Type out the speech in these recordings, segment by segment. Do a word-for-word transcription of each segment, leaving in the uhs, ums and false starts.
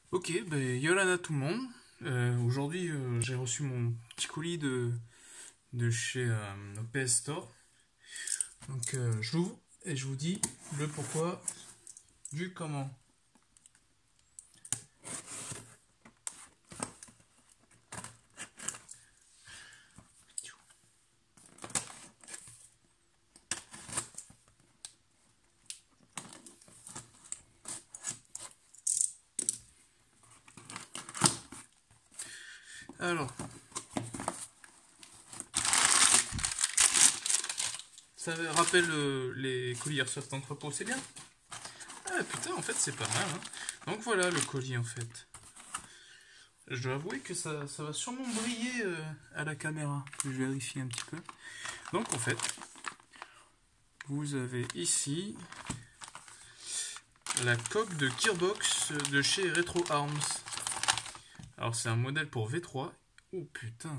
Ok, ben Yolanda tout le monde. Euh, aujourd'hui, euh, j'ai reçu mon petit colis de, de chez euh, P S Store. Donc, euh, je l'ouvre et je vous dis le pourquoi du comment. Alors, ça rappelle euh, les colis Airsoft Entrepôt, c'est bien? Ah putain, en fait, c'est pas mal. Hein. Donc voilà le colis en fait. Je dois avouer que ça, ça va sûrement briller euh, à la caméra. Je vérifie un petit peu. Donc en fait, vous avez ici la coque de Gearbox de chez Retro Arms. Alors c'est un modèle pour V trois. Oh putain.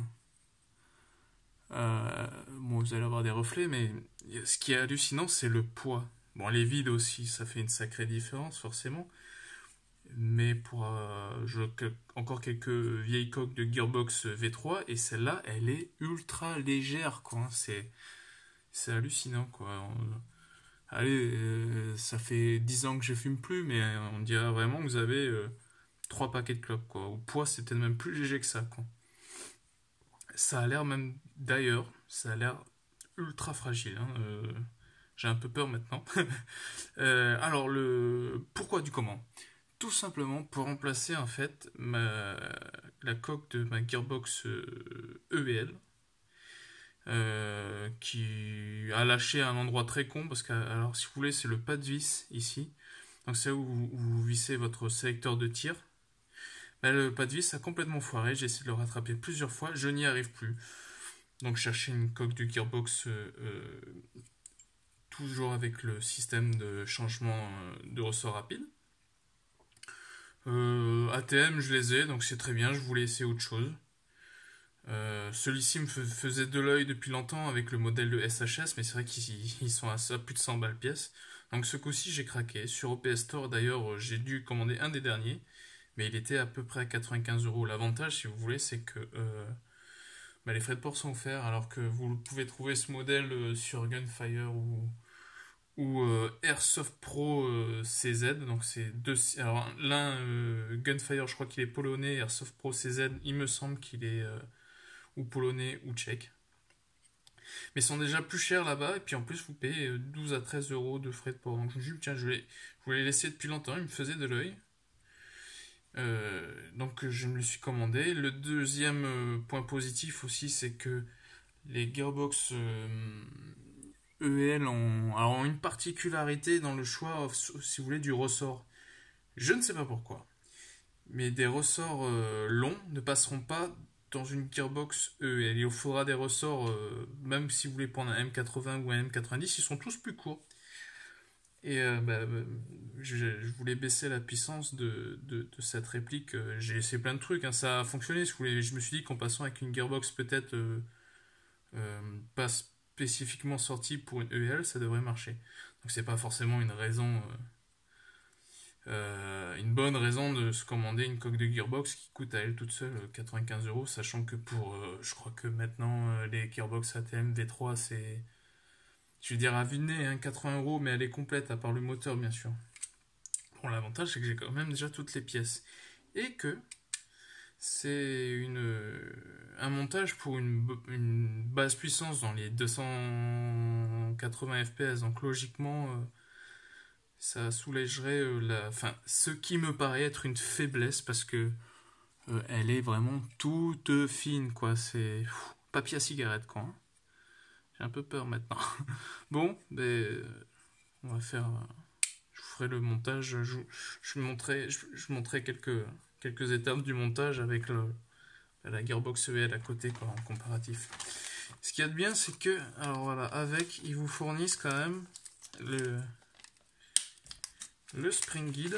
Euh, bon, vous allez avoir des reflets, mais ce qui est hallucinant, c'est le poids. Bon, les vides aussi, ça fait une sacrée différence, forcément. Mais pour euh, je, encore quelques vieilles coques de Gearbox V trois, et celle-là, elle est ultra légère, quoi. C'est, c'est hallucinant, quoi. On, allez, euh, ça fait dix ans que je fume plus, mais on dirait vraiment que vous avez euh, trois paquets de clopes, quoi. Au poids, c'est peut-être même plus léger que ça, quoi. Ça a l'air même, d'ailleurs, ça a l'air ultra fragile. Hein. Euh, j'ai un peu peur maintenant. euh, alors, le pourquoi du comment? Tout simplement pour remplacer en fait ma, la coque de ma gearbox euh, E V L. Euh, qui a lâché à un endroit très con parce que alors si vous voulez c'est le pas de vis ici, donc c'est où, où vous vissez votre sélecteur de tir. Mais le pas de vis a complètement foiré, j'ai essayé de le rattraper plusieurs fois, je n'y arrive plus. Donc chercher une coque de gearbox euh, euh, toujours avec le système de changement euh, de ressort rapide. Euh, A T M je les ai, donc c'est très bien, je voulais essayer autre chose. Euh, Celui-ci me faisait de l'œil depuis longtemps avec le modèle de S H S, mais c'est vrai qu'ils sont à ça, plus de cent balles pièce. Donc ce coup-ci j'ai craqué. Sur O P S Store d'ailleurs j'ai dû commander un des derniers, mais il était à peu près à quatre-vingt-quinze euros. L'avantage si vous voulez c'est que euh, bah, les frais de port sont offerts alors que vous pouvez trouver ce modèle euh, sur Gunfire ou, ou euh, Airsoft Pro euh, C Z. Donc c'est deux. Alors l'un euh, Gunfire je crois qu'il est polonais, Airsoft Pro C Z il me semble qu'il est euh, ou polonais ou tchèque. Mais ils sont déjà plus chers là-bas, et puis en plus vous payez douze à treize euros de frais de port. Donc je me suis dit, tiens, je voulais, je voulais laisser depuis longtemps, il me faisait de l'œil. Euh, donc je me le suis commandé. Le deuxième euh, point positif aussi, c'est que les Gearbox euh, E V L ont, alors, ont une particularité dans le choix, si vous voulez, du ressort. Je ne sais pas pourquoi. Mais des ressorts euh, longs ne passeront pas dans une Gearbox E V L. Il vous faudra des ressorts, euh, même si vous voulez prendre un M quatre-vingts ou un M quatre-vingt-dix, ils sont tous plus courts. Et euh, bah, je, je, voulais baisser la puissance de, de, de cette réplique. J'ai essayé plein de trucs, hein. Ça a fonctionné. Je, voulais, je me suis dit qu'en passant avec une Gearbox peut-être euh, euh, pas spécifiquement sortie pour une E V L, ça devrait marcher. Donc c'est pas forcément une raison... Euh, Euh, une bonne raison de se commander une coque de Gearbox qui coûte à elle toute seule quatre-vingt-quinze euros, sachant que pour, euh, je crois que maintenant euh, les Gearbox A T M V trois c'est, je veux dire à vue de nez, hein, quatre-vingts euros, mais elle est complète à part le moteur bien sûr. Bon, l'avantage c'est que j'ai quand même déjà toutes les pièces et que c'est une un montage pour une, une basse puissance dans les deux cent quatre-vingts F P S, donc logiquement euh, ça soulagerait euh, la, enfin, ce qui me paraît être une faiblesse parce que euh, elle est vraiment toute fine, quoi. C'est pff, papier à cigarette, quoi. Hein. J'ai un peu peur maintenant. Bon, ben, euh, on va faire. Euh, je vous ferai le montage. Je, je montrerai, je, je montrerai quelques quelques étapes du montage avec le, la Gearbox E V L à côté, quoi, en comparatif. Ce qu'il y a de bien, c'est que, alors voilà, avec, ils vous fournissent quand même le le Spring Guide.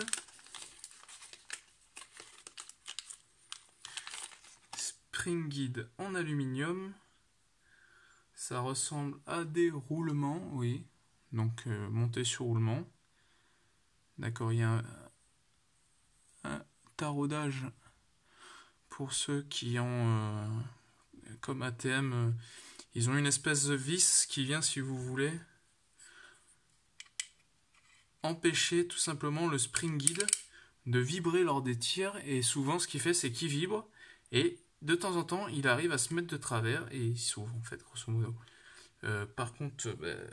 Spring Guide en aluminium. Ça ressemble à des roulements, oui. Donc euh, monté sur roulement. D'accord, il y a un, un taraudage pour ceux qui ont euh, comme A T M, euh, ils ont une espèce de vis qui vient, si vous voulez, empêcher tout simplement le spring guide de vibrer lors des tirs, et souvent ce qu'il fait c'est qu'il vibre et de temps en temps il arrive à se mettre de travers et il s'ouvre en fait, grosso modo. Euh, par contre, euh, bah,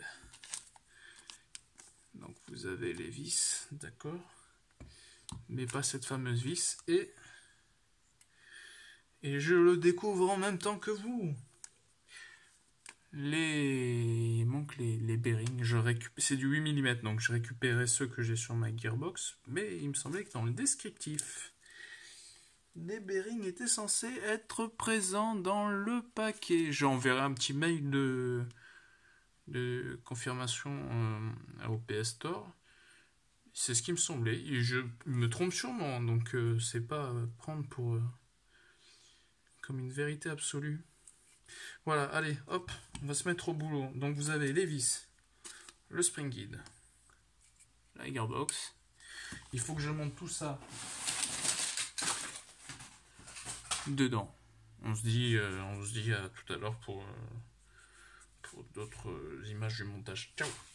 donc vous avez les vis, d'accord, mais pas cette fameuse vis, et et je le découvre en même temps que vous. Les... Il manque les, les bearings, je récupère... c'est du huit millimètres, donc je récupérais ceux que j'ai sur ma gearbox, mais il me semblait que dans le descriptif, les bearings étaient censés être présents dans le paquet. J'enverrai un petit mail de, de confirmation euh, au P S Store. C'est ce qui me semblait, et je me trompe sûrement, donc euh, c'est pas euh, prendre pour euh, comme une vérité absolue. Voilà, allez, hop, on va se mettre au boulot. Donc vous avez les vis, le spring guide, la gearbox. Il faut que je monte tout ça dedans. On se dit, euh, on se dit à tout à l'heure pour, euh, pour d'autres images du montage. Ciao!